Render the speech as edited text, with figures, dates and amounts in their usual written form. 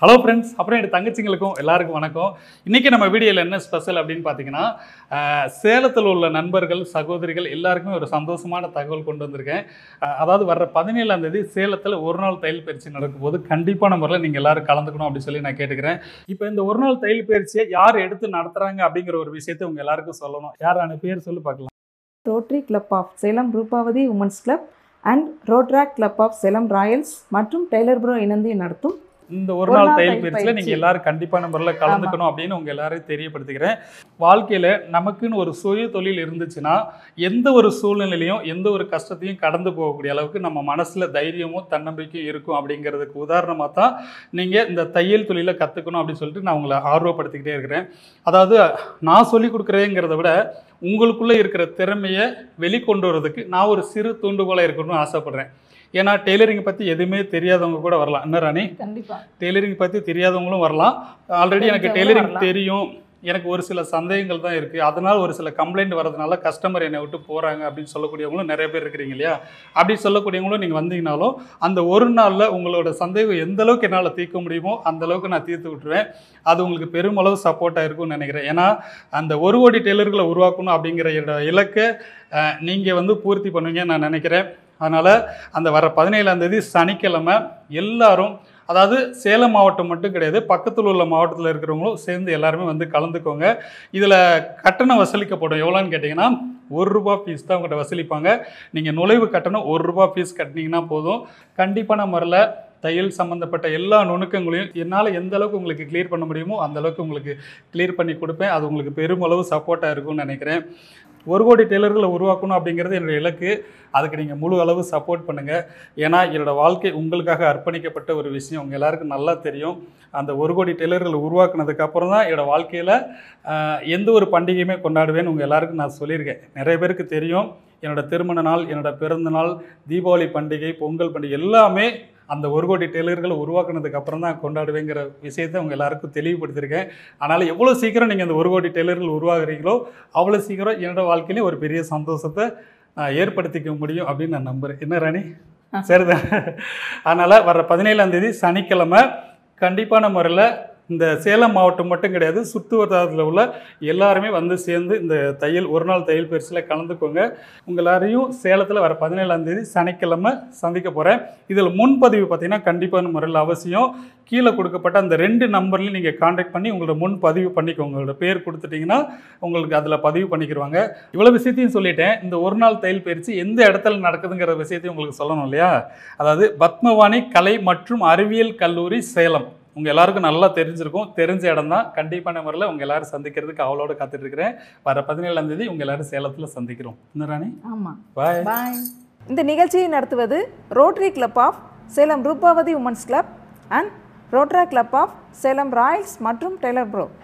Hello friends, அப்புறம் என் தங்கச்சிங்களுக்கும் எல்லாருக்கும் வணக்கம். இன்றைக்கி நம்ம வீடியோவில் என்ன ஸ்பெஷல் அப்படின்னு பார்த்தீங்கன்னா, சேலத்தில் உள்ள நண்பர்கள், சகோதரிகள் எல்லாருக்குமே ஒரு சந்தோஷமான தகவல் கொண்டு வந்திருக்கேன். அதாவது வர்ற 17ஆம் தேதி சேலத்தில் ஒரு நாள் தையல் பயிற்சி நடக்கும்போது கண்டிப்பான முறையில் நீங்கள் எல்லோரும் கலந்துக்கணும் அப்படின்னு சொல்லி நான் கேட்டுக்கிறேன். இப்போ இந்த ஒரு நாள் தையல் பயிற்சியை யார் எடுத்து நடத்துகிறாங்க அப்படிங்கிற ஒரு விஷயத்தை உங்கள் எல்லாருக்கும் சொல்லணும். யாரான பேர் சொல்லி பார்க்கலாம். Rotary club of Salem Roopavathi women's club and rotaract club of Salem royals மற்றும் டெய்லர் ப்ரோ இணைந்து நடத்தும் இந்த ஒரு நாள் தையல் பயிற்சியில் நீங்கள் எல்லாரும் கண்டிப்பான முறையில் கலந்துக்கணும் அப்படின்னு உங்கள் எல்லாரையும் தெரியப்படுத்திக்கிறேன். வாழ்க்கையில் நமக்குன்னு ஒரு சுய தொழில் இருந்துச்சுன்னா எந்த ஒரு சூழ்நிலையிலையும் எந்த ஒரு கஷ்டத்தையும் கடந்து போகக்கூடிய அளவுக்கு நம்ம மனசில் தைரியமும் தன்னம்பிக்கையும் இருக்கும் அப்படிங்கிறதுக்கு உதாரணமாக தான் நீங்கள் இந்த தையல் தொழிலை கற்றுக்கணும் அப்படின்னு சொல்லிட்டு நான் உங்களை ஆர்வப்படுத்திக்கிட்டே இருக்கிறேன். அதாவது நான் சொல்லிக் கொடுக்குறேங்கிறத விட உங்களுக்குள்ளே இருக்கிற திறமையை வெளிக்கொண்டு வரதுக்கு நான் ஒரு சிறு தூண்டுகோலாக இருக்கணும்னு ஆசைப்பட்றேன். ஏன்னா டெய்லரிங் பற்றி எதுவுமே தெரியாதவங்க கூட வரலாம். என்ன ராணி? கண்டிப்பாக டெய்லரிங் பற்றி தெரியாதவங்களும் வரலாம். ஆல்ரெடி எனக்கு டெய்லரிங் தெரியும், எனக்கு ஒரு சில சந்தேகங்கள் தான் இருக்குது, அதனால் ஒரு சில கம்ப்ளைண்ட் வரதுனால கஸ்டமர் என்னை விட்டு போகிறாங்க அப்படின்னு சொல்லக்கூடியவங்களும் நிறைய பேர் இருக்கிறீங்க இல்லையா? அப்படி சொல்லக்கூடியவங்களும் நீங்கள் வந்தீங்கனாலும் அந்த ஒரு நாளில் உங்களோட சந்தேகம் எந்த அளவுக்கு என்னால் தீர்க்க முடியுமோ அந்த அளவுக்கு நான் தீர்த்து விட்டுருவேன். அது உங்களுக்கு பெருமளவு சப்போர்ட்டாக இருக்கும்னு நினைக்கிறேன். ஏன்னா அந்த 1 கோடி டெய்லர்களை உருவாக்கணும் அப்படிங்கிற இலக்கை நீங்கள் பூர்த்தி பண்ணுவீங்கன்னு நான் நினைக்கிறேன். அதனால் அந்த வர 17ஆம் தேதி சனிக்கிழமை எல்லாரும், அதாவது சேலம் மாவட்டம் மட்டும் கிடையாது, பக்கத்தில் உள்ள மாவட்டத்தில் இருக்கிறவங்களும் சேர்ந்து எல்லாருமே கலந்துக்கோங்க. இதில் கட்டணம் வசூலிக்கப்படும். எவ்வளோன்னு கேட்டிங்கன்னா ₹1 ஃபீஸ் தான் உங்கள்கிட்ட வசூலிப்பாங்க. நீங்கள் நுழைவு கட்டணம் ₹1 ஃபீஸ் கட்டினீங்கன்னா போதும். கண்டிப்பான முறையில் தையல் சம்மந்தப்பட்ட எல்லா நுணுக்கங்களையும் என்னால் எந்த அளவுக்கு உங்களுக்கு கிளியர் பண்ண முடியுமோ அந்த அளவுக்கு உங்களுக்கு கிளியர் பண்ணி கொடுப்பேன். அது உங்களுக்கு பெருமளவு சப்போர்ட்டாக இருக்கும்னு நினைக்கிறேன். 1 கோடி டெய்லர்களை உருவாக்கணும் அப்படிங்கிறது என்னுடைய இலக்கு. அதுக்கு நீங்கள் முழு அளவு சப்போர்ட் பண்ணுங்கள். ஏன்னா என்னோடய வாழ்க்கை உங்களுக்காக அர்ப்பணிக்கப்பட்ட ஒரு விஷயம் உங்கள் எல்லாருக்கும் நல்லா தெரியும். அந்த 1 கோடி டெய்லர்களை உருவாக்குனதுக்கப்புறம் தான் என்னோடய வாழ்க்கையில் எந்த ஒரு பண்டிகையுமே கொண்டாடுவேன்னு உங்கள் எல்லாருக்கும் நான் சொல்லியிருக்கேன். நிறைய பேருக்கு தெரியும், என்னோடய திருமண நாள், என்னோடய பிறந்த நாள், தீபாவளி பண்டிகை, பொங்கல் பண்டிகை எல்லாமே அந்த 1 கோடி டெய்லர்களை உருவாக்குனதுக்கு அப்புறம் தான் கொண்டாடுவேங்கிற விஷயத்தை உங்கள் எல்லாருக்கும் தெளிவுபடுத்தியிருக்கேன். அதனால் எவ்வளோ சீக்கிரம் நீங்கள் அந்த 1 கோடி டெய்லர்கள் உருவாகுறீங்களோ அவ்வளோ சீக்கிரம் என்னோடய வாழ்க்கையிலே ஒரு பெரிய சந்தோஷத்தை நான் ஏற்படுத்திக்க முடியும் அப்படின்னு நான் நம்புகிறேன். என்ன ராணி? சரிதான். அதனால் வர 17ஆம் தேதி சனிக்கிழமை கண்டிப்பான முறையில் இந்த சேலம் மாவட்டம் மட்டும் கிடையாது, சுற்று வட்டாரத்தில் உள்ள எல்லாருமே சேர்ந்து இந்த ஒரு நாள் தையல் பயிற்சியில் கலந்துக்கோங்க. உங்கள் எல்லாரையும் சேலத்தில் வர 17ஆம் தேதி சனிக்கிழமை சந்திக்க போகிறேன். இதில் முன்பதிவு பார்த்திங்கன்னா கண்டிப்பான முறையில் அவசியம். கீழே கொடுக்கப்பட்ட அந்த 2 நம்பர்லையும் நீங்கள் காண்டாக்ட் பண்ணி உங்களோட முன்பதிவு பண்ணிக்கோங்க. உங்களோட பேர் கொடுத்துட்டிங்கன்னா உங்களுக்கு அதில் பதிவு பண்ணிக்கிடுவாங்க. இவ்வளோ விஷயத்தையும் சொல்லிட்டேன். இந்த ஒரு நாள் தையல் பயிற்சி எந்த இடத்துல நடக்குதுங்கிற விஷயத்தையும் உங்களுக்கு சொல்லணும் இல்லையா? அதாவது பத்மவாணி கலை மற்றும் அறிவியல் கல்லூரி சேலம். உங்கள் எல்லாருக்கும் நல்லா தெரிஞ்சிருக்கும். தெரிஞ்ச இடம் தான். கண்டிப்பான முறையில் உங்கள் எல்லோரும் சந்திக்கிறதுக்கு அவளோட காத்துட்ருக்கிறேன். வர 17ஆம் தேதி உங்கள் எல்லோரும் சேலத்தில் சந்திக்கிறோம். என்ன ராணி? ஆமாம், பாய் பாய். இந்த நிகழ்ச்சியை நடத்துவது rotary club of Salem Roopavathi women's club and rotaract club of Salem royals மற்றும் டெய்லர் ப்ரோ.